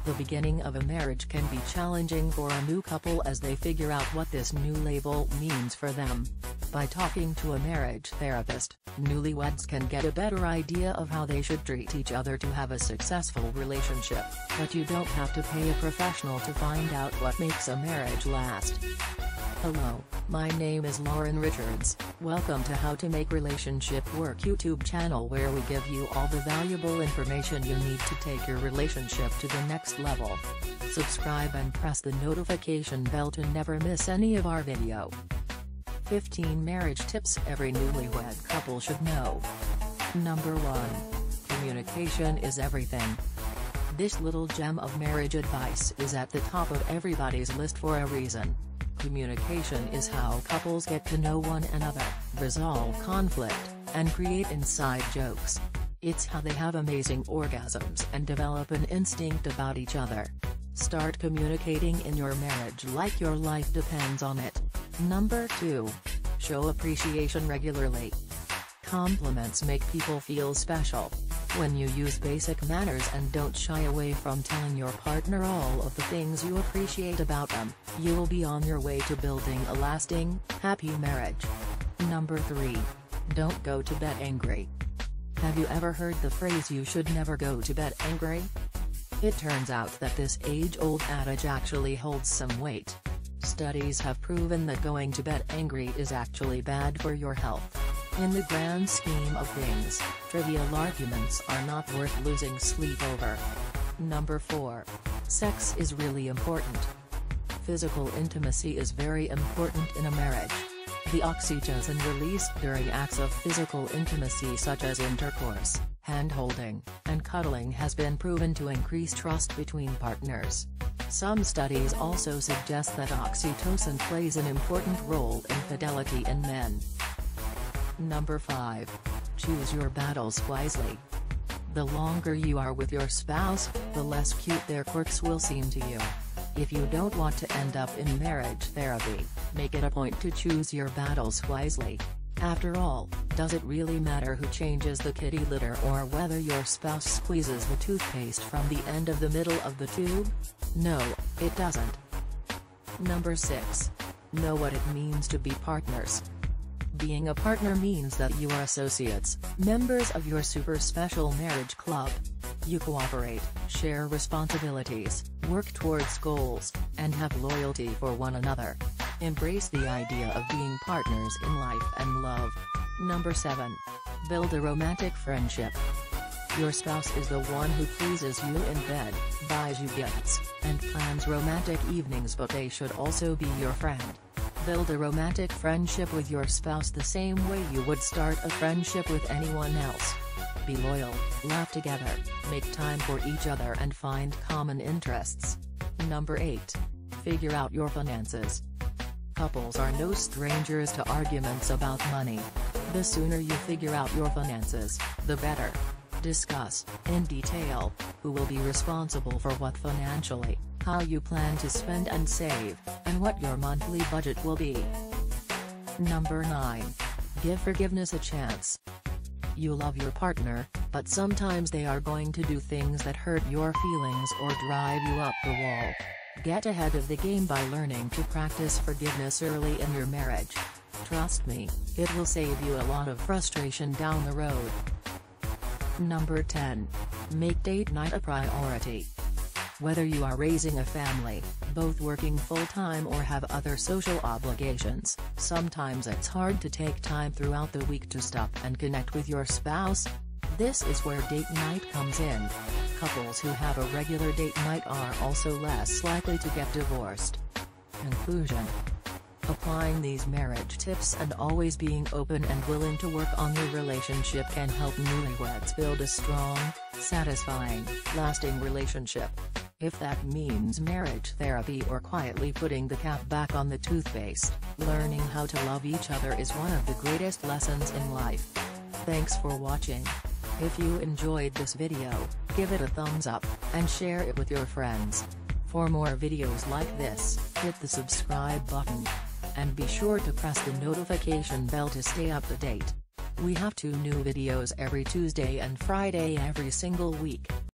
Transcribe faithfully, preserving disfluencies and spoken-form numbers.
The beginning of a marriage can be challenging for a new couple as they figure out what this new label means for them. By talking to a marriage therapist, newlyweds can get a better idea of how they should treat each other to have a successful relationship, but you don't have to pay a professional to find out what makes a marriage last. Hello, my name is Lauren Richards. Welcome to How to Make Relationship Work YouTube channel, where we give you all the valuable information you need to take your relationship to the next level. Subscribe and press the notification bell to never miss any of our video. fifteen marriage tips every newlywed couple should know. Number one. Communication is everything. This little gem of marriage advice is at the top of everybody's list for a reason. Communication is how couples get to know one another, resolve conflict, and create inside jokes. It's how they have amazing orgasms and develop an instinct about each other. Start communicating in your marriage like your life depends on it. Number two. Show appreciation regularly. Compliments make people feel special. When you use basic manners and don't shy away from telling your partner all of the things you appreciate about them, you will be on your way to building a lasting, happy marriage. Number three. Don't go to bed angry. Have you ever heard the phrase "you should never go to bed angry"? It turns out that this age-old adage actually holds some weight. Studies have proven that going to bed angry is actually bad for your health. In the grand scheme of things, trivial arguments are not worth losing sleep over. Number four. Sex is really important. Physical intimacy is very important in a marriage. The oxytocin released during acts of physical intimacy such as intercourse, hand-holding, and cuddling has been proven to increase trust between partners. Some studies also suggest that oxytocin plays an important role in fidelity in men. Number five. Choose your battles wisely. The longer you are with your spouse, the less cute their quirks will seem to you. If you don't want to end up in marriage therapy, make it a point to choose your battles wisely. After all, does it really matter who changes the kitty litter or whether your spouse squeezes the toothpaste from the end of the middle of the tube? No, it doesn't. Number six. Know what it means to be partners. Being a partner means that you are associates, members of your super special marriage club. You cooperate, share responsibilities, work towards goals, and have loyalty for one another. Embrace the idea of being partners in life and love. Number seven. Build a romantic friendship. Your spouse is the one who pleases you in bed, buys you gifts, and plans romantic evenings, but they should also be your friend. Build a romantic friendship with your spouse the same way you would start a friendship with anyone else. Be loyal, laugh together, make time for each other and find common interests. Number eight. Figure out your finances. Couples are no strangers to arguments about money. The sooner you figure out your finances, the better. Discuss, in detail, who will be responsible for what financially, how you plan to spend and save, and what your monthly budget will be. Number nine. Give forgiveness a chance. You love your partner, but sometimes they are going to do things that hurt your feelings or drive you up the wall. Get ahead of the game by learning to practice forgiveness early in your marriage. Trust me, it will save you a lot of frustration down the road. Number ten. Make date night a priority. Whether you are raising a family, both working full-time or have other social obligations, sometimes it's hard to take time throughout the week to stop and connect with your spouse. This is where date night comes in. Couples who have a regular date night are also less likely to get divorced. Conclusion. Applying these marriage tips and always being open and willing to work on your relationship can help newlyweds build a strong, satisfying, lasting relationship. If that means marriage therapy or quietly putting the cap back on the toothpaste, learning how to love each other is one of the greatest lessons in life. Thanks for watching. If you enjoyed this video, give it a thumbs up, and share it with your friends. For more videos like this, hit the subscribe button. And be sure to press the notification bell to stay up to date. We have two new videos every Tuesday and Friday every single week.